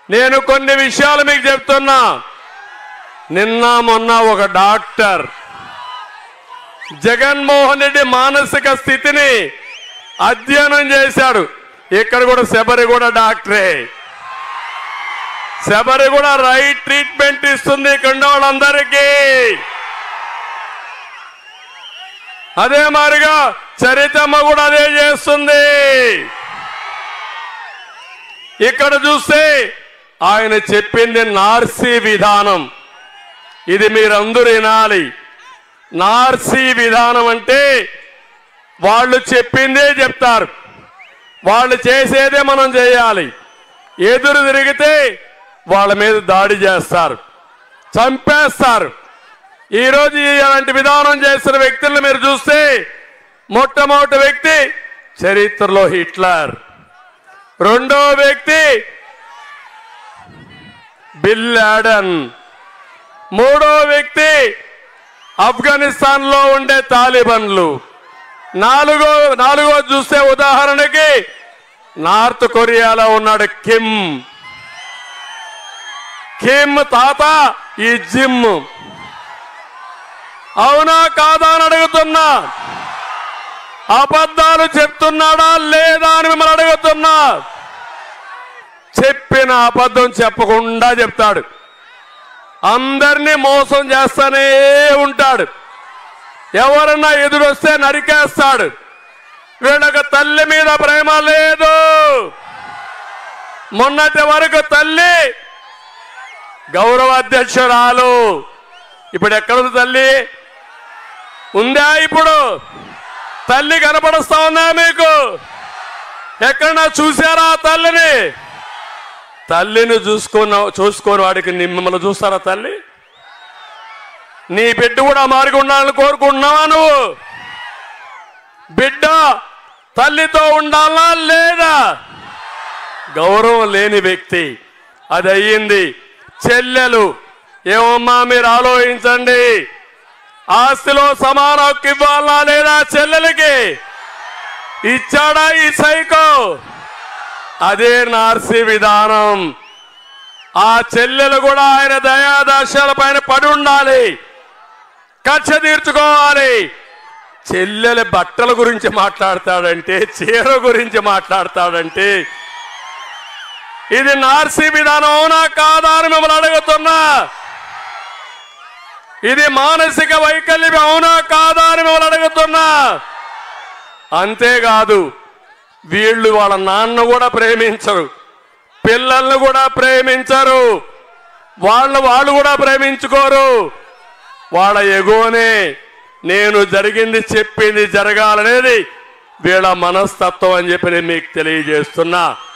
నేను కొన్ని విషయాలు మీకు చెప్తున్నా. నిన్న మొన్న ఒక డాక్టర్ జగన్మోహన్ రెడ్డి మానసిక స్థితిని అధ్యయనం చేశాడు. ఇక్కడ కూడా శబరి కూడా డాక్టరే. శబరి కూడా రైట్ ట్రీట్మెంట్ ఇస్తుంది ఇక్కడ ఉన్న వాళ్ళందరికీ. అదే మాదిరిగా చరితమ్మ కూడా అదే చేస్తుంది. ఇక్కడ చూస్తే ఆయన చెప్పింది నార్సీ విధానం. ఇది మీరందరూ వినాలి. నార్సీ విధానం అంటే వాళ్ళు చెప్పిందే చెప్తారు, వాళ్ళు చేసేదే మనం చేయాలి. ఎదురు తిరిగితే వాళ్ళ మీద దాడి చేస్తారు, చంపేస్తారు. ఈరోజు ఇలాంటి విధానం చేసిన వ్యక్తులను మీరు చూస్తే మొట్టమొదటి వ్యక్తి చరిత్రలో హిట్లర్, రెండో వ్యక్తి బిన్ లాడెన్, మూడో వ్యక్తి ఆఫ్ఘనిస్తాన్ లో ఉండే తాలిబన్లు, నాలుగో చూస్తే ఉదాహరణకి నార్త్ కొరియాలో ఉన్నాడు కిమ్ తాత ఈ జిమ్. అవునా కాదా అని అడుగుతున్నా. అబద్ధాలు చెప్తున్నాడా లేదా అని మిమ్మల్ని అడుగుతున్నా. చెప్పిన అబద్ధం చెప్పకుండా చెప్తాడు, అందరినీ మోసం చేస్తానే ఉంటాడు. ఎవరన్నా ఎదురొస్తే నరికేస్తాడు. వీళ్ళకు తల్లి మీద ప్రేమ లేదు. మొన్నటి వరకు తల్లి గౌరవ అధ్యక్షురాలు, ఇప్పుడు ఎక్కడుంది తల్లి? ఉందా? ఇప్పుడు తల్లి కనపడుస్తా ఉందా మీకు? ఎక్కడన్నా చూసారా తల్లిని? తల్లిని చూసుకొని వాడికి మిమ్మల్ని చూస్తారా తల్లి? నీ బిడ్డ కూడా మారిగా ఉండాలని కోరుకుంటున్నావా నువ్వు? బిడ్డ తల్లితో ఉండాలా లేదా? గౌరవం లేని వ్యక్తి అది అయ్యింది. చెల్లెలు ఏమమ్మా మీరు ఆలోచించండి. ఆస్తిలో సమాన హక్కు ఇవ్వాలా లేదా చెల్లెలకి? ఇచ్చాడా ఈ సైకో? అదే నార్సీ విధానం. ఆ చెల్లెలు కూడా ఆయన దయాదాశాల పైన పడి ఉండాలి, కక్ష తీర్చుకోవాలి. చెల్లెల బట్టల గురించి మాట్లాడతాడంటే, చీర గురించి మాట్లాడతాడంటే ఇది నార్సీ విధానం అవునా కాదా అని మిమ్మల్ని అడుగుతున్నా. ఇది మానసిక వైకల్యం అవునా కాదా అని మిమ్మల్ని అడుగుతున్నా. అంతేకాదు వీళ్ళు వాళ్ళ నాన్న కూడా ప్రేమించరు, పిల్లల్ని కూడా ప్రేమించరు, వాళ్ళు కూడా ప్రేమించుకోరు. వాళ్ళ ఎగోనే నేను జరిగింది చెప్పింది జరగాలనేది వీళ్ళ మనస్తత్వం అని చెప్పి నేను మీకు తెలియజేస్తున్నా.